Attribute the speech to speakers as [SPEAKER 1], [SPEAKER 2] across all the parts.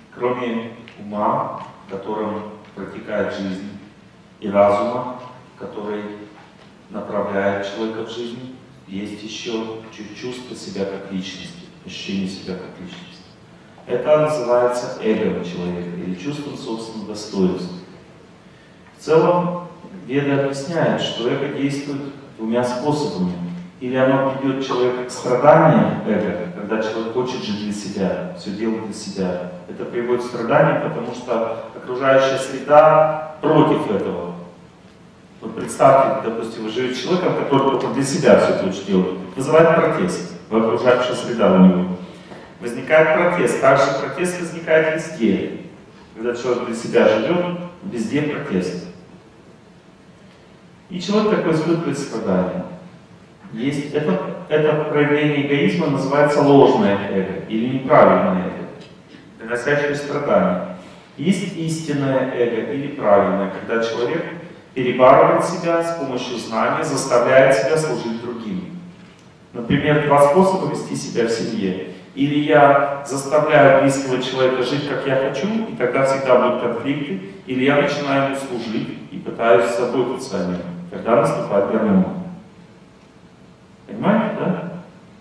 [SPEAKER 1] Кроме ума, которым протекает жизнь, и разума, который направляет человека в жизнь, есть еще чувство себя как личности, ощущение себя как личности. Это называется эго человека, или чувством собственного достоинства. В целом, Веды объясняют, что эго действует двумя способами. Или оно ведет человека к страданиям, эго, когда человек хочет жить для себя, все делать для себя. Это приводит к страданиям, потому что окружающая среда против этого. Вот представьте, допустим, вы живете с человеком, который только для себя все хочет делать. Вызывает протест в окружающей среда у него. Возникает протест. Также протест возникает везде. Когда человек для себя живет, везде протест. И человек такой испытывает страдания. Есть это проявление эгоизма называется ложное эго или неправильное эго, приносящее страдания. Есть истинное эго или правильное, когда человек перебарывает себя с помощью знания, заставляет себя служить другим. Например, два способа вести себя в семье. Или я заставляю близкого человека жить, как я хочу, и тогда всегда будут конфликты, или я начинаю ему служить и пытаюсь заботиться о нем. Тогда наступает гармония. Понимаете, да?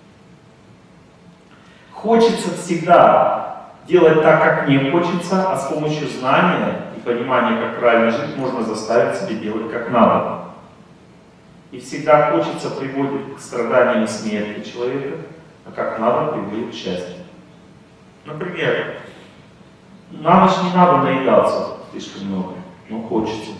[SPEAKER 1] Хочется всегда делать так, как мне хочется, а с помощью знания и понимания, как правильно жить, можно заставить себя делать как надо. И всегда хочется приводит к страданиям и смерти человека, а как надо приводит к счастью. Например, на ночь не надо наедаться слишком много, но хочется.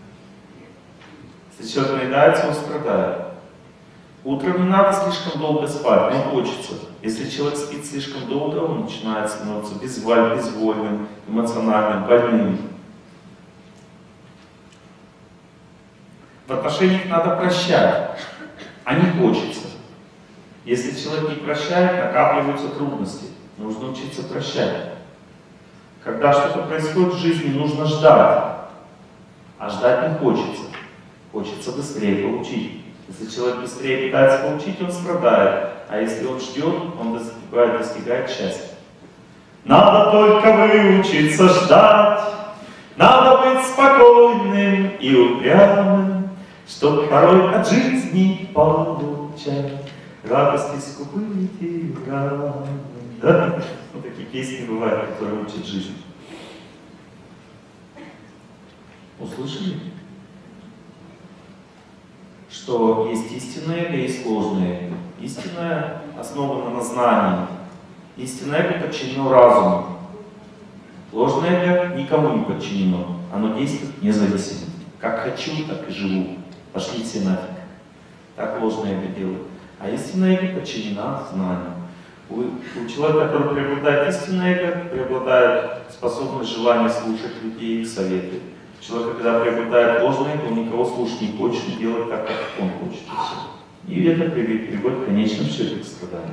[SPEAKER 1] Если человек наедается, он страдает. Утром не надо слишком долго спать, но хочется. Если человек спит слишком долго, он начинает становиться безвольным, эмоциональным, больным. В отношениях надо прощать, а не хочется. Если человек не прощает, накапливаются трудности. Нужно учиться прощать. Когда что-то происходит в жизни, нужно ждать. А ждать не хочется. Хочется быстрее получить. Если человек быстрее пытается получить, он страдает. А если он ждет, он достигает счастья. Надо только выучиться ждать. Надо быть спокойным и упрямым, чтоб порой от жизни получать радости скупые и рамы. Да? Вот такие песни бывают, которые учат жизнь. Услышали? Что есть истинное эго и есть ложное эго. Истинное основано на знании. Истинное эго подчинено разуму. Ложное эго никому не подчинено. Оно действует независимо. Как хочу, так и живу. Пошли все нафиг. Так ложное эго делает. А истинное эго подчинено знанию. У человека, который преобладает истинное эго, преобладает способность, желание слушать людей, советы. Человек, когда преобладает ложное эго, он никого слушать не хочет, и делать так, как он хочет. И это приводит к конечному счету к страданию.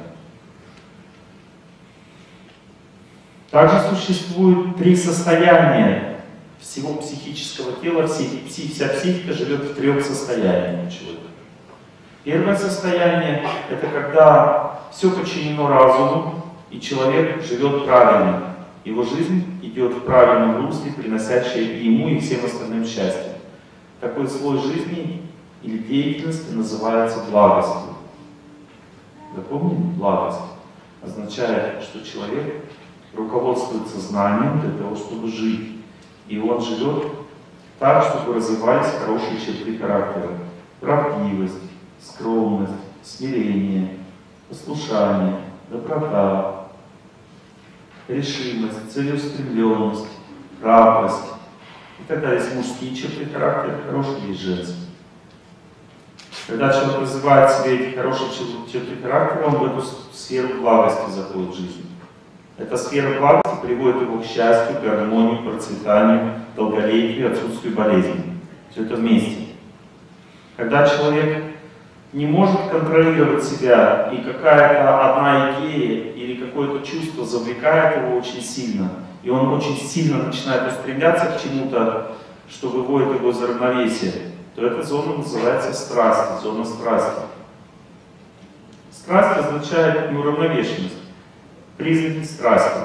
[SPEAKER 1] Также существует три состояния всего психического тела. Вся психика живет в трех состояниях у человека. Первое состояние — это когда все подчинено разуму, и человек живет правильно. Его жизнь идет в правильном русле, приносящее ему и всем остальным счастье. Такой слой жизни или деятельности называется благостью. Запомнили? Благость означает, что человек руководствуется знанием для того, чтобы жить. И он живет так, чтобы развивались хорошие черты характера. Правдивость, скромность, смирение, послушание, доброта, решимость, целеустремленность, храбрость. И тогда есть мужские черты характера, хорошие, есть женские. Когда человек развивает в себе эти хорошие черты характера, он в эту сферу благости заходит в жизнь. Эта сфера благости приводит его к счастью, гармонии, процветанию, долголетию, отсутствию болезней. Все это вместе. Когда человек не может контролировать себя, и какая-то одна идея или какое-то чувство завлекает его очень сильно, и он очень сильно начинает устремляться к чему-то, что выводит его из равновесия, то эта зона называется страсть, зона страсти. Страсть означает неуравновешенность, признаки страсти.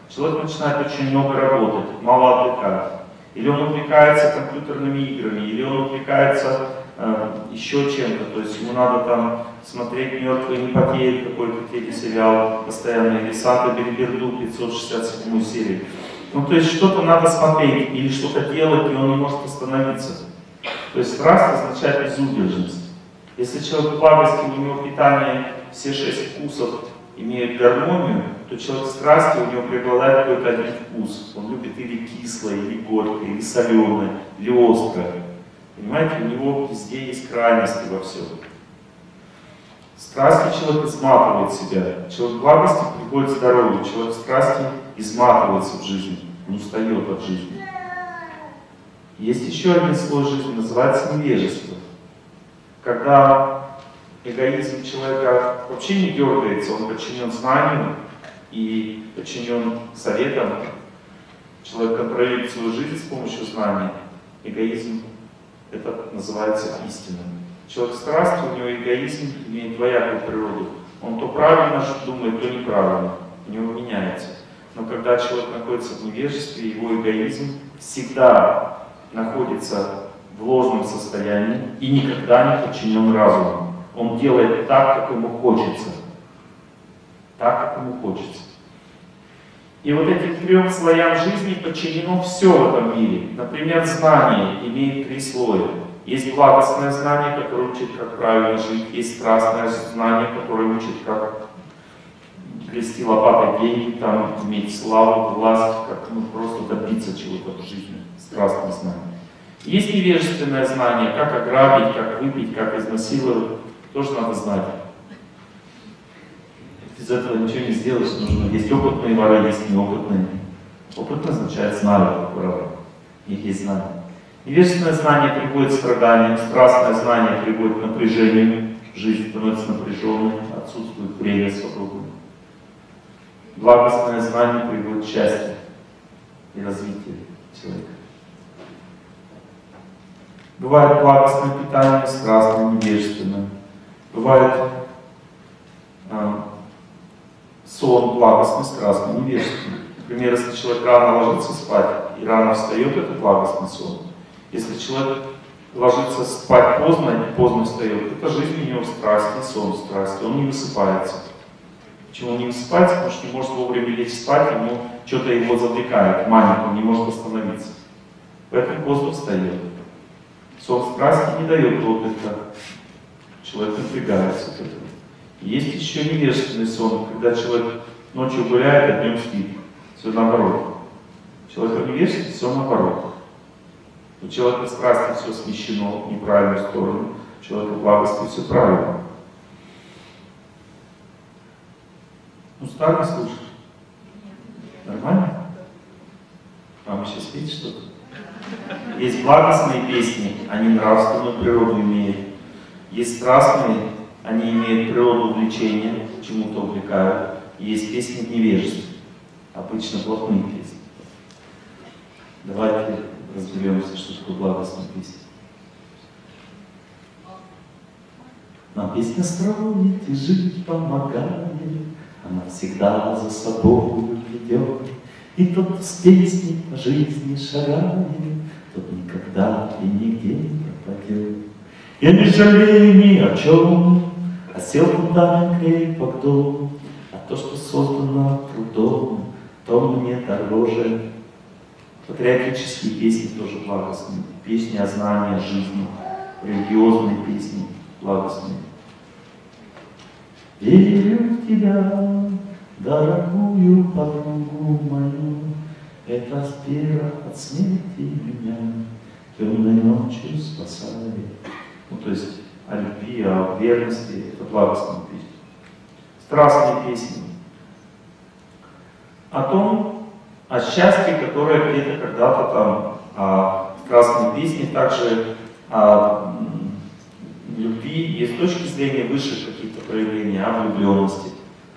[SPEAKER 1] Человек начинает очень много работать, мало отдыхать. Или он увлекается компьютерными играми, или он увлекается еще чем-то. То есть ему надо там смотреть «Мертвые не потеют», какой-то телесериал постоянно, или «Санта-Берберду» 567 серию. Ну, то есть что-то надо смотреть или что-то делать, и он не может остановиться. То есть страсть означает безудержность. Если человек благости, у него питание, все 6 вкусов имеют гармонию, то человек страсти, у него преобладает какой-то один вкус. Он любит или кислое, или горькое, или соленое, или острое. Понимаете, у него везде есть крайности во всем. Страсти человек изматывает себя. Человек благости приходит здоровье. Человек страсти изматывается в жизни. Он устает от жизни. Есть еще один слой жизни, называется невежество. Когда эгоизм человека вообще не дергается, он подчинен знанию и подчинен советам. Человек контролирует свою жизнь с помощью знания. Эгоизм, это называется истиной. Человек страсти, у него эгоизм имеет двоякую природу. Он то правильно думает, то неправильно. У него меняется. Но когда человек находится в невежестве, его эгоизм всегда находится в ложном состоянии и никогда не подчинен разуму. Он делает так, как ему хочется. Так, как ему хочется. И вот этим 3 слоям жизни подчинено все в этом мире. Например, знание имеет 3 слоя. Есть благостное знание, которое учит, как правильно жить. Есть страстное знание, которое учит, как грести лопатой деньги, там, иметь славу, власть, как просто добиться чего-то в жизни. Страстное знание. Есть невежественное знание, как ограбить, как выпить, как изнасиловать. Тоже надо знать. Без этого ничего не сделаешь. Нужно. Есть опытные воры, есть неопытные. Опытное означает знают, как воровать. У них есть знания. Невежественное знание приводит к страданиям, страстное знание приводит к напряжению. Жизнь становится напряженной, отсутствует время свободное. Благостное знание приводит к счастью и развитию человека. Бывает благостное питание, страстное, невежественное. Бывает сон благостный, страстный, невежественный. Например, если человек рано ложится спать и рано встает, это благостный сон. Если человек ложится спать поздно и поздно встает, это жизнь у него страсти, сон страсти, он не высыпается. Почему он не высыпается? Потому что не может вовремя лечь спать, ему что-то его завлекает, манит, он не может остановиться. Поэтому поздно встает. Сон страсти не дает отдыха. Человек напрягается от этого. Есть еще невежественный сон, когда человек ночью гуляет, а днем спит. Все наоборот. Человек невежественный, все наоборот. У человека страсти все смещено в неправильную сторону, у человека благости все правильно. Устали слушать? Нормально? Вам еще спит что-то? Есть благостные песни, они нравственную природу имеют. Есть страстные, они имеют природу увлечения, чему-то увлекают. Есть песни в невежестве, обычно плохие песни. Давайте разберемся, что такое благостная песня. Нам песня строит и жить помогает, она всегда за собой ведет. И тот с песней по жизни шагает, тот никогда и нигде не пропадет. Я не жалею ни о чем, а сел фундамент крепок дом, а то, что создано трудом, то мне дороже. Патриотические песни тоже благостные, песни о знании, о жизни, религиозные песни благостные. Верю в тебя, дорогую подругу мою, это спира от смерти меня темной ночью спасает. Ну, то есть о любви, о верности, это благостные песни. Страстные песни о том, о счастье, которое где-то когда-то там, о страстной песне, также о любви, есть с точки зрения высших каких-то проявлений, о влюбленности.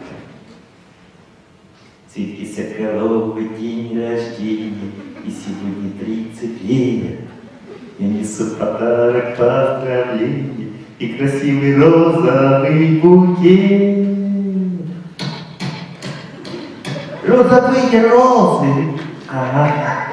[SPEAKER 1] Цветки соколовый, день рождения, и сегодня 30 лет. Я несу подарок поздравления и красивый розовый букет. розовые розы. Ага.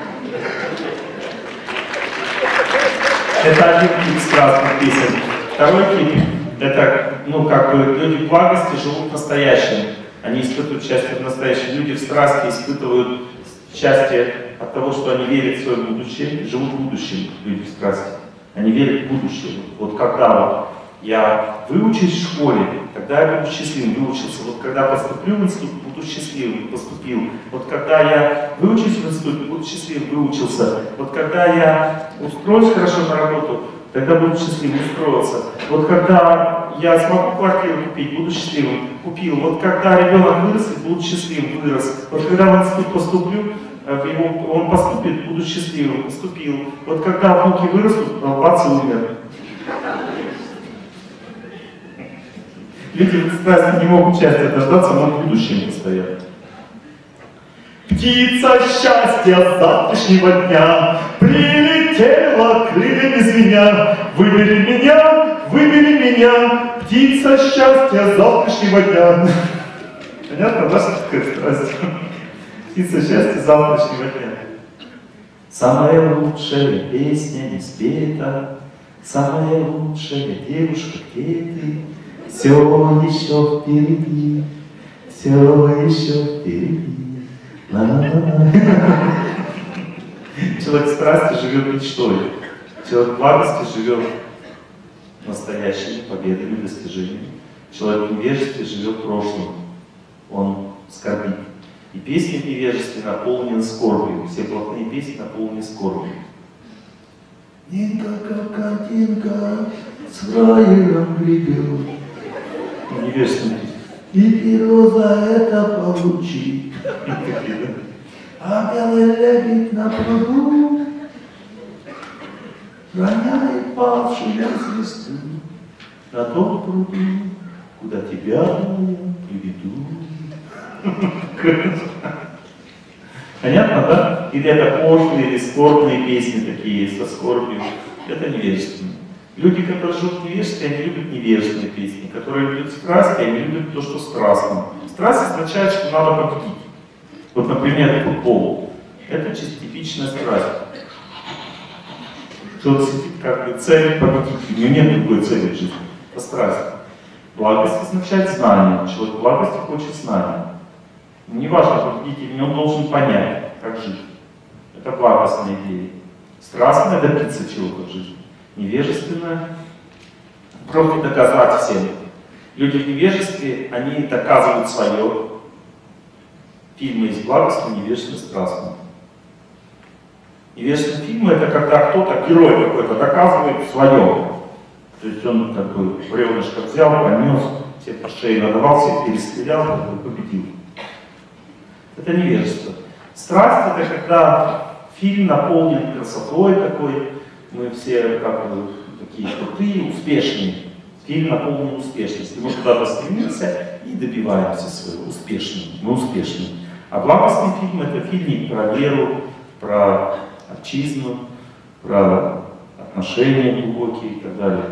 [SPEAKER 1] Это один тип страстных песен. Второй тип, это, ну, как бы, люди в благости живут настоящим. Они испытывают счастье в настоящем. Люди в страсти испытывают счастье от того, что они верят в свое будущее, живут будущим, люди в страсти. Они верят в будущее. Вот когда вот я выучусь в школе, тогда я буду счастливым, выучился. Вот когда поступлю в институт, буду счастливым, поступил. Вот когда я выучусь в институт, буду счастливым, выучился. Вот когда я устроюсь хорошо на работу, тогда буду счастливым, устроился. Вот когда я смогу квартиру купить, буду счастливым, купил. Вот когда ребенок вырастет, буду счастливым, вырос. Вот когда в институт поступлю, он поступит, буду счастливым, поступил. Вот когда внуки вырастут, бац, и умер. Люди в страсти не могут счастья дождаться, но в будущем постоят. Птица счастья завтрашнего дня прилетела крыльями звеня. Выбери меня, птица счастья завтрашнего дня. Понятно, да, что такое страсть? Птица счастья завтрашнего дня. Самая лучшая песня не спета, самая лучшая девушка, где ты? Все еще впереди, все еще впереди. Ла-ла-ла. Человек в страсти живет мечтой. Человек в благости живет настоящими победами, достижениями. Человек в невежестве живет прошлым. Он скорбит. И песни в невежестве наполнены скорбью. Все блатные песни наполнены скорбью. Нинка, как картинка, с фраером гребет. Невежественная песня. И перо за это получи. А белый лебедь на пруду роняет павшую звезду на том пруду, куда тебя я приведу. Понятно, да? Или это пошлые, или скорбные песни такие, со скорбью. Это невежественные. Люди, которые живут в невежестве, они любят невежественные песни. Которые любят страсти, они любят то, что страстно. Страсть означает, что надо победить. Вот, например, футбол. Это чисто типичная страсть. Человек сидит как бы цель победить. У него нет другой цели в жизни. Это страсть. Благость означает знание. Человек в благости хочет знания. Не важно, победить или не, он должен понять, как жить. Это благостная идея. Страстная добиться чего-то в жизни. Невежественная просто доказать всем. Люди в невежестве, они доказывают свое. Фильмы из благостного, невежественного, страстного. Невежественные фильмы — это когда кто-то, герой какой-то, доказывает свое. То есть он как бы бревнышко взял, понес, все по шее надавал, всех перестрелял, как бы победил. Это невежество. Страсть — это когда фильм наполнен красотой такой, мы все как бы такие крутые, успешные. Фильм наполнен успешностью. Мы куда-то стремимся и добиваемся своего. Успешным. Мы успешны. А благостный фильм — это фильм про веру, про отчизну, про отношения глубокие и так далее.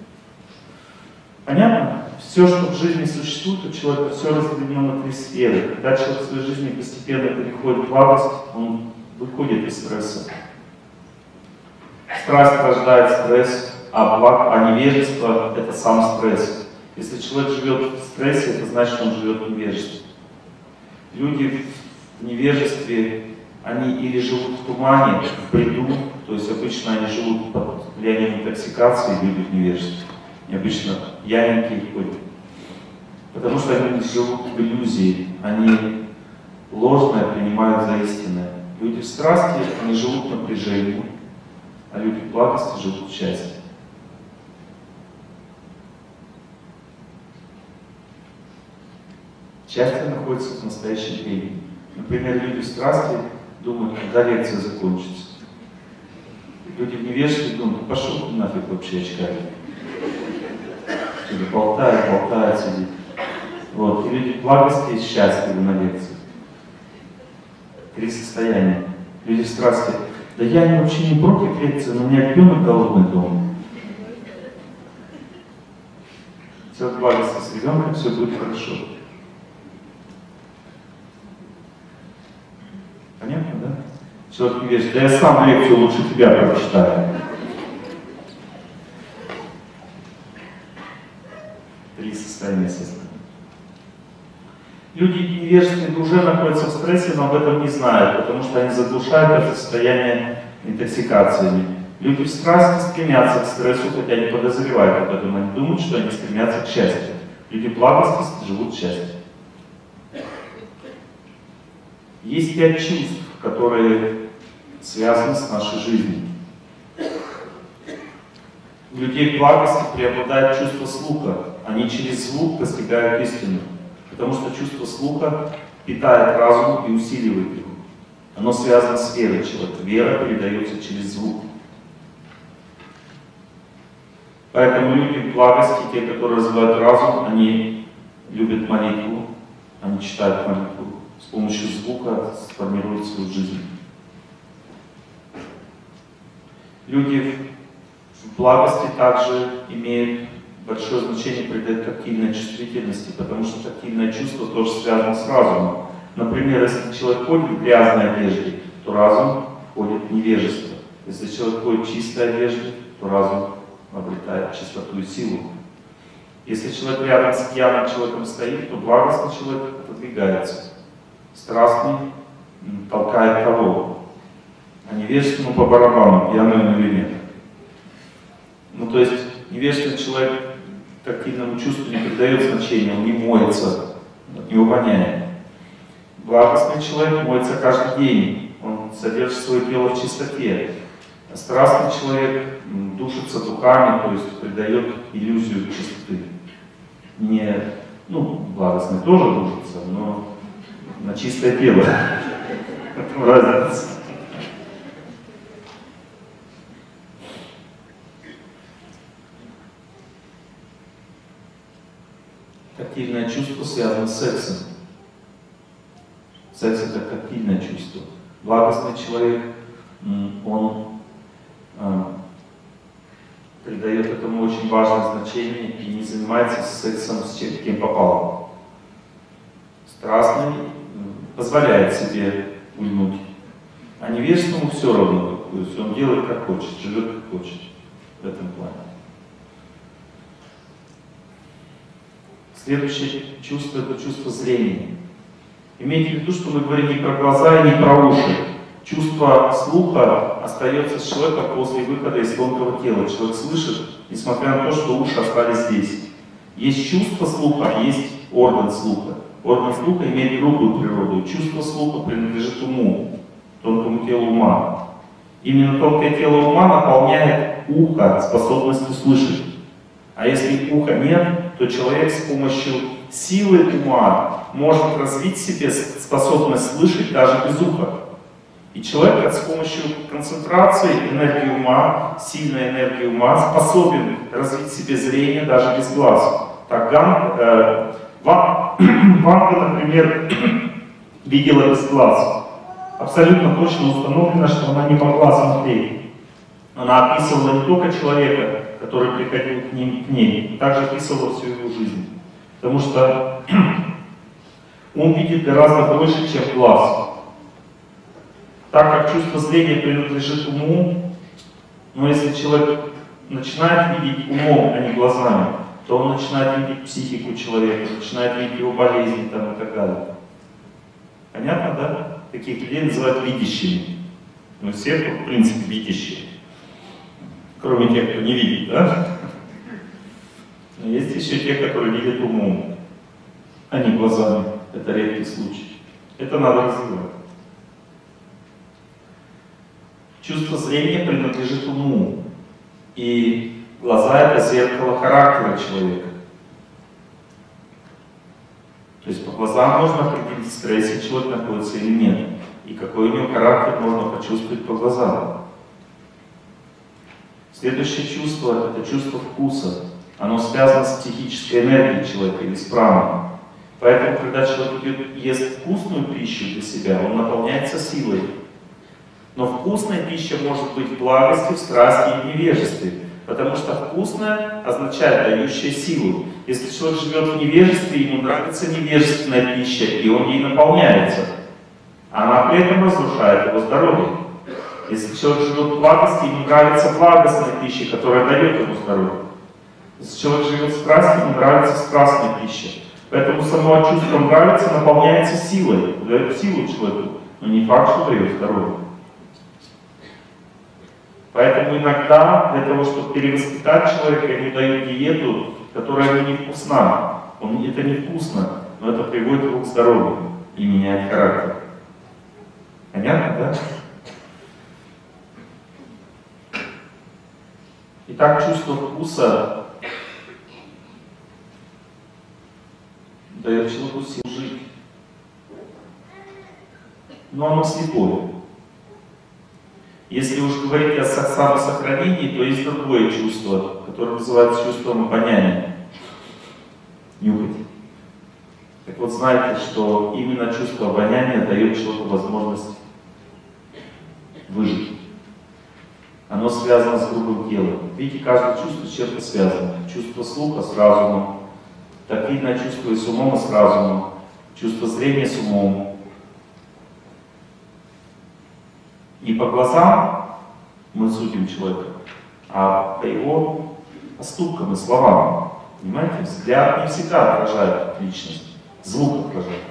[SPEAKER 1] Понятно? Все, что в жизни существует, у человека все разделено на три сферы. Когда человек в своей жизни постепенно переходит в благость, он выходит из стресса. Страсть рождает стресс, а невежество — это сам стресс. Если человек живет в стрессе, это значит, что он живет в невежестве. Люди в невежестве, они или живут в тумане, в бреду, то есть обычно они живут под влиянием интоксикации, люди в невежестве. И обычно пьяненькие ходят. Потому что они живут в иллюзии, они ложное принимают за истинное. Люди в страсти, они живут в напряжении, а люди в благости живут в счастье. Счастье находится в настоящем времени. Например, люди в страсти думают, когда лекция закончится. Люди в невежестве думают, пошел ты нафиг вообще, очкарик. Болтает, сидит. Вот. И люди в благости и счастливы на лекции. Три состояния. Люди в страсти. Да я вообще не против лекции, но у меня ребенок голодный дома. Все в благости с ребенком, все будет хорошо. Человек невежественный: да я сам лекцию лучше тебя прочитаю. 3 состояния сознания. Люди невежественные уже находятся в стрессе, но об этом не знают, потому что они заглушают это состояние интоксикациями. Люди в страсти стремятся к стрессу, хотя не подозревают об этом. Они думают, что они стремятся к счастью. Люди в благости живут счастьем. Есть 5 чувств, которые связаны с нашей жизнью. У людей в благости преобладает чувство слуха. Они через звук достигают истины. Потому что чувство слуха питает разум и усиливает его. Оно связано с верой человека. Вера передается через звук. Поэтому люди в благости, те, которые развивают разум, они любят молитву, они читают молитву. С помощью звука сформируют свою жизнь. Люди в благости также имеют большое значение, придают тактильной чувствительности, потому что тактильное чувство тоже связано с разумом. Например, если человек ходит в грязной одежде, то разум входит в невежество. Если человек ходит в чистой одежде, то разум обретает чистоту и силу. Если человек рядом с пьяным человеком стоит, то благостный человек отодвигается. Страстный толкает того, а невежественному по барабану, пьяный он или нет. Ну, то есть невежественный человек тактильному чувству не придает значения, он не моется, от него воняет. Благостный человек моется каждый день, он содержит свое тело в чистоте. А страстный человек душится духами, то есть придает иллюзию чистоты. Не, благостный тоже душится, но на чистое тело. Это разница. Тактильное чувство связано с сексом. Секс — это тактильное чувство. Благостный человек, он придает этому очень важное значение и не занимается сексом с кем попало. Страстный позволяет себе уйнуть, а невежественному все равно, то есть он делает как хочет, живет как хочет в этом плане. Следующее чувство — это чувство зрения. Имейте в виду, что мы говорим не про глаза и не про уши. Чувство слуха остается с человеком после выхода из тонкого тела. Человек слышит, несмотря на то, что уши остались здесь. Есть чувство слуха, а есть орган слуха. Орган слуха имеет грубую природу. Чувство слуха принадлежит уму, тонкому телу ума. Именно тонкое тело ума наполняет ухо способностью слышать. А если уха нет, то человек с помощью силы ума может развить в себе способность слышать даже без уха. И человек с помощью концентрации энергии ума, сильной энергии ума, способен развить в себе зрение даже без глаз. Так Ванга, например, видела без глаз. Абсолютно точно установлено, что она не могла смотреть. Она описывала не только человека, который приходил к ней, также описывала всю его жизнь. Потому что он видит гораздо больше, чем глаз. Так как чувство зрения принадлежит уму, но если человек начинает видеть умом, а не глазами, то он начинает видеть психику человека, начинает видеть его болезни там, и так далее. Понятно, да? Таких людей называют видящими. Мы все, в принципе, видящие. Кроме тех, кто не видит, да? Но есть еще те, которые видят умом, а не глазами. Это редкий случай. Это надо развивать. Чувство зрения принадлежит уму. И глаза — это зеркало характера человека. То есть по глазам можно определить, в стрессе человек находится или нет. И какой у него характер можно почувствовать по глазам. Следующее чувство — это чувство вкуса. Оно связано с психической энергией человека или с праной. Поэтому, когда человек ест вкусную пищу для себя, он наполняется силой. Но вкусная пища может быть в благости, в страсти и в невежестве. Потому что вкусная означает дающая силу. Если человек живет в невежестве, ему нравится невежественная пища, и он ей наполняется. она при этом разрушает его здоровье. Если человек живет в благости, ему нравится благостная пища, которая дает ему здоровье. Если человек живет в страсти, ему нравится страстная пища. Поэтому само чувство нравится, наполняется силой, дает силу человеку, но не факт, что дает здоровье. Поэтому иногда для того, чтобы перевоспитать человека, ему дают диету, которая ему невкусна. Это невкусно, но это приводит его к здоровью и меняет характер. Понятно, да? Итак, чувство вкуса дает человеку силу жить. Но оно слепое. Если уж говорить о самосохранении, то есть другое чувство, которое называется чувством обоняния. Нюхать. Так вот, знаете, что именно чувство обоняния дает человеку возможность выжить. Оно связано с грубым телом. Видите, каждое чувство с чем-то связано. Чувство слуха с разумом, тактильное чувство и с умом, и с разумом, чувство зрения с умом. Не по глазам мы судим человека, а по его поступкам и словам. Понимаете? Взгляд не всегда отражает личность, звук отражает.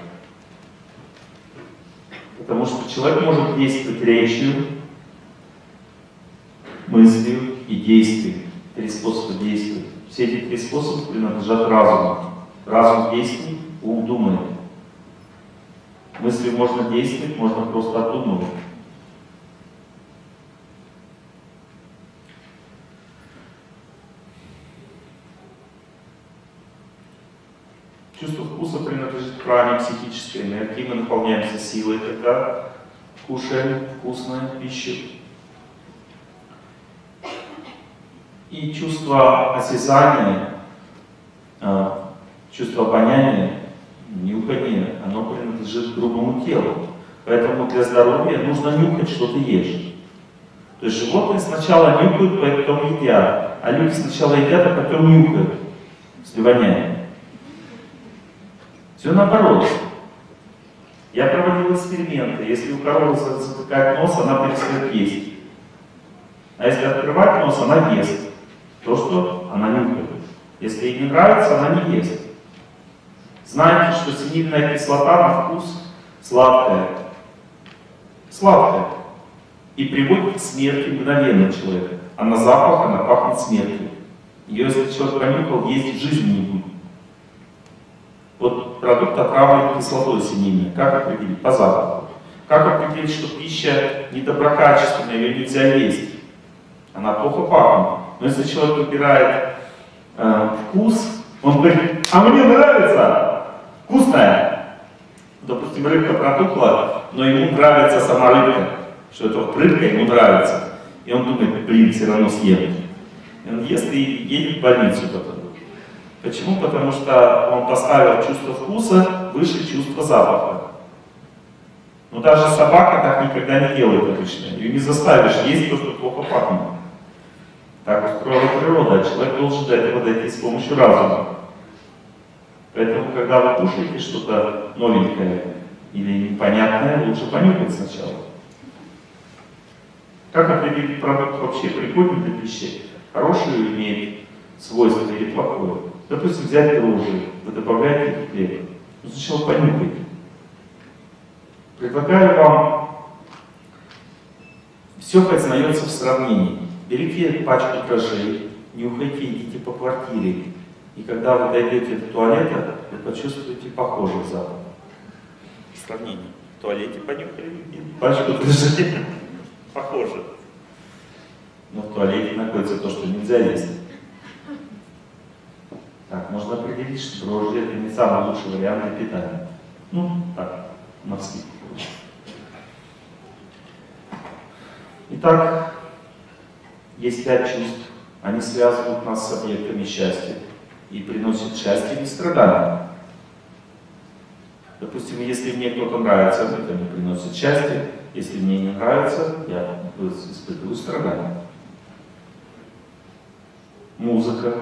[SPEAKER 1] Потому что человек может действовать речью, мыслью и действием. 3 способа действия. Все эти 3 способа принадлежат разуму. Разум действует, ум думает. Мыслью можно действовать, можно просто обдумывать. Чувство вкуса принадлежит к пране психической энергии. Мы наполняемся силой, когда кушаем вкусную пищу. И чувство осязания, чувство обоняния, нюхания, оно принадлежит к грубому телу. Поэтому для здоровья нужно нюхать, что ты ешь. То есть животные сначала нюхают, потом едят, а люди сначала едят, а потом нюхают, если воняет. Все наоборот. Я проводил эксперименты. Если у коровы затыкать нос, она перестает есть. А если открывать нос, она ест то, что она нюхает. Если ей не нравится, она не ест. Знаете, что синильная кислота на вкус сладкая. Сладкая. И приводит к смерти мгновенно человека. А на запах она пахнет смертью. Ее, если человек понюхал, есть в жизни не будет. Вот продукт отравлен кислотой синильной. Как определить? По запаху. Как определить, что пища недоброкачественная, ее нельзя есть? Она плохо пахнет. Но если человек выбирает вкус, он говорит, а мне нравится, вкусная. Допустим, рыбка протухла, но ему нравится сама рыбка. Что это вот рыбка ему нравится. И он думает, блин, все равно съем. И он ест и едет в больницу потом. Почему? Потому что он поставил чувство вкуса выше чувства запаха. Но даже собака так никогда не делает обычно. Ее не заставишь есть то, что плохо пахнет. Так устроила природа, а человек должен до этого дойти с помощью разума. Поэтому, когда вы кушаете что-то новенькое или непонятное, лучше понюхать сначала. Как определить продукт вообще пригоден для пищи? Хороший имеет свойство или плохое? Допустим, взять дрожжи, вы добавляете в хлеб. Ну, сначала понюхайте. Предлагаю вам, все познается в сравнении. Берите пачку дрожжей, нюхайте, идите по квартире. И когда вы дойдете до туалета, вы почувствуете похожий запах. Сравнение. В туалете понюхали и пачку дрожжей. Похоже. Но в туалете находится то, что нельзя есть. Так, можно определить, что дрожжи это не самый лучший вариант для питания. Ну, так, навскидку. Итак, есть 5 чувств. Они связывают нас с объектами счастья и приносят счастье или страдания. Допустим, если мне кто-то нравится, это мне приносит счастье. Если мне не нравится, я испытываю страдания. Музыка,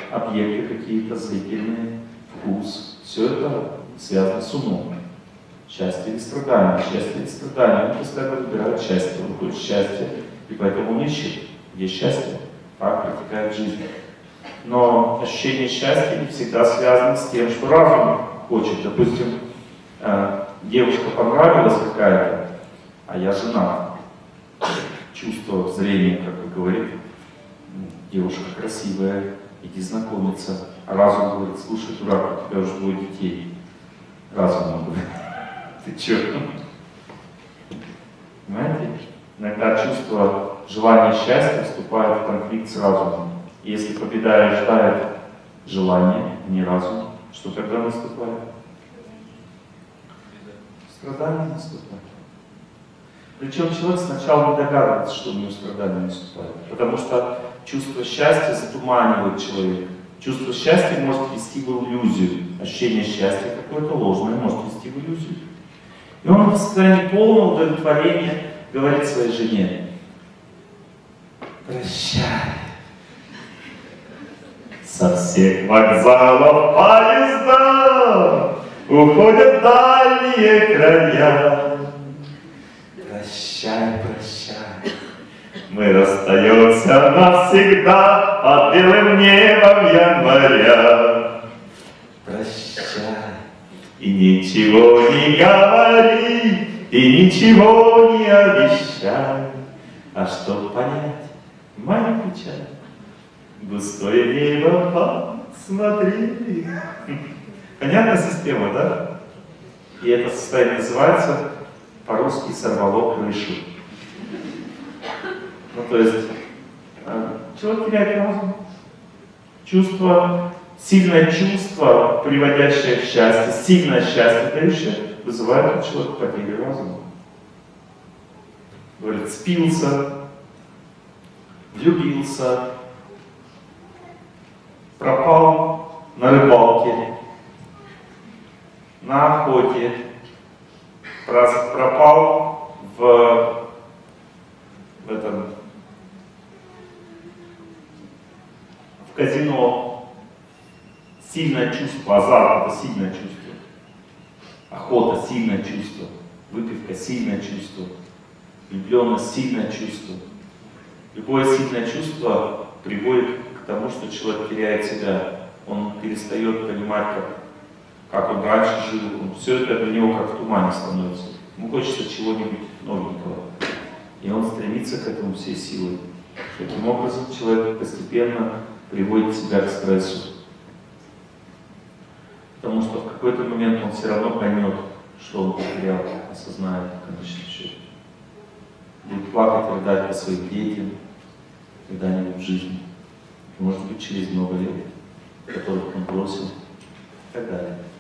[SPEAKER 1] объекты какие-то, зрительные, вкус. Все это связано с умом. Счастье или страдание, счастье или страдание. Он постоянно выбирает счастье, он хочет счастья, и поэтому он ищет, где счастье, так протекает жизнь. Но ощущение счастья не всегда связано с тем, что разум хочет. Допустим, девушка понравилась какая-то, а я женат. Чувство зрения, как вы говорите, девушка красивая, иди знакомиться. А разум говорит, слушай, дурак, у тебя уже 2 детей. Разум говорит, ты че? Понимаете? Иногда чувство желания счастья вступает в конфликт с разумом. И если побеждает желание, а не разум, что тогда наступает? Страдание наступает. Причем человек сначала не догадывается, что у него страдания наступают. Потому что чувство счастья затуманивает человека. Чувство счастья может вести в иллюзию. Ощущение счастья какое-то ложное может вести в иллюзию. И он в состоянии полного удовлетворения говорит своей жене: прощай. Со всех вокзалов поезда уходят дальние края. Прощай, прощай, мы расстаемся навсегда под белым небом января. Прощай, и ничего не говори, и ничего не обещай. А чтоб понять мою печаль, густое небо посмотри. Понятная система, да? И это состояние называется по-русски «сорвало крышу». Ну, то есть, человек теряет разум. Чувство, сильное чувство, приводящее к счастью, сильное счастье дающее, вызывает у человека потерю разума. Говорит, спился, влюбился, пропал на рыбалке, на охоте, пропал в казино. Сильное чувство, азарт — это сильное чувство. Охота — сильное чувство. Выпивка — сильное чувство. Влюбленность — сильное чувство. Любое сильное чувство приводит к тому, что человек теряет себя. Он перестает понимать, как он раньше жил. Все это для него как в тумане становится. Ему хочется чего-нибудь новенького. И он стремится к этому всей силой. Таким образом, человек постепенно приводит себя к стрессу. Потому что в какой-то момент он все равно поймет, что он потерял, осознает в конечном счете. Будет плакать, рыдать по своим детям когда-нибудь в жизни. Может быть, через много лет, которых он бросил, и так далее.